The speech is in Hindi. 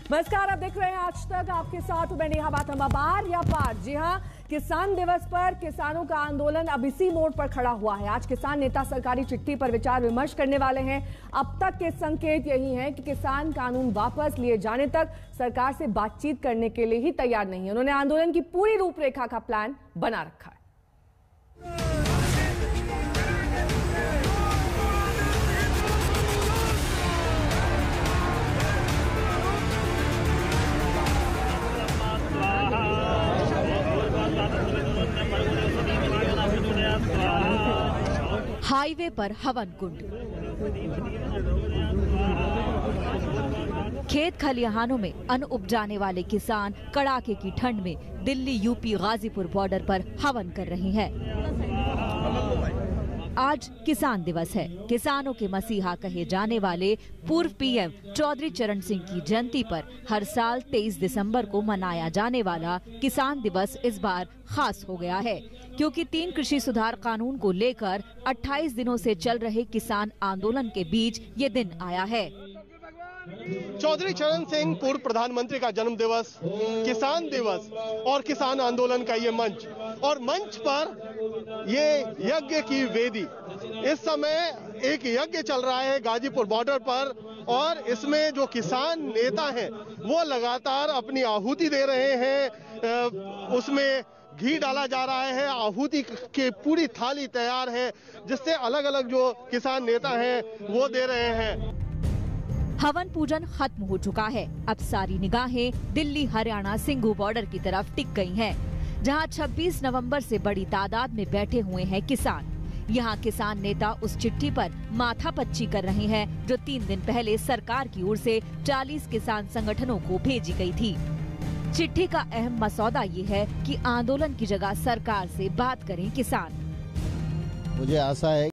नमस्कार, आप देख रहे हैं आज तक। आपके साथ मैं नेहा बातम। अपार या पार, जी हां, किसान दिवस पर किसानों का आंदोलन अब इसी मोड़ पर खड़ा हुआ है। आज किसान नेता सरकारी चिट्ठी पर विचार विमर्श करने वाले हैं। अब तक के संकेत यही हैं कि किसान कानून वापस लिए जाने तक सरकार से बातचीत करने के लिए ही तैयार नहीं है। उन्होंने आंदोलन की पूरी रूपरेखा का प्लान बना रखा है। हाईवे पर हवन कुंड, खेत खलिहानों में अन्न उपजाने वाले किसान कड़ाके की ठंड में दिल्ली यूपी गाजीपुर बॉर्डर पर हवन कर रहे हैं। आज किसान दिवस है। किसानों के मसीहा कहे जाने वाले पूर्व पीएम चौधरी चरण सिंह की जयंती पर हर साल 23 दिसंबर को मनाया जाने वाला किसान दिवस इस बार खास हो गया है, क्योंकि 3 कृषि सुधार कानून को लेकर 28 दिनों से चल रहे किसान आंदोलन के बीच ये दिन आया है। चौधरी चरण सिंह पूर्व प्रधानमंत्री का जन्म दिवस, किसान दिवस और किसान आंदोलन का ये मंच, और मंच पर ये यज्ञ की वेदी। इस समय एक यज्ञ चल रहा है गाजीपुर बॉर्डर पर, और इसमें जो किसान नेता हैं वो लगातार अपनी आहुति दे रहे हैं। उसमें घी डाला जा रहा है, आहुति की पूरी थाली तैयार है, जिससे अलग अलग जो किसान नेता हैं वो दे रहे हैं। हवन पूजन खत्म हो चुका है। अब सारी निगाहें दिल्ली हरियाणा सिंघू बॉर्डर की तरफ टिक गई हैं, जहां 26 नवंबर से बड़ी तादाद में बैठे हुए हैं किसान। यहां किसान नेता उस चिट्ठी पर माथापच्ची कर रहे हैं जो 3 दिन पहले सरकार की ओर से 40 किसान संगठनों को भेजी गई थी। चिट्ठी का अहम मसौदा ये है कि आंदोलन की जगह सरकार से बात करें किसान। मुझे आशा है